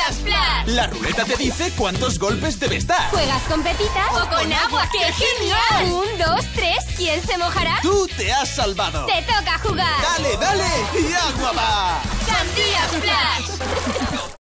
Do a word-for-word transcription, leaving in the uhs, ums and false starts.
¡Sandía Splash! La ruleta te dice cuántos golpes debes dar. ¿Juegas con pepitas o con agua? ¡Qué genial! Un, dos, tres, ¿quién se mojará? Tú te has salvado. ¡Te toca jugar! ¡Dale, dale! ¡Y agua va! ¡Sandía Splash!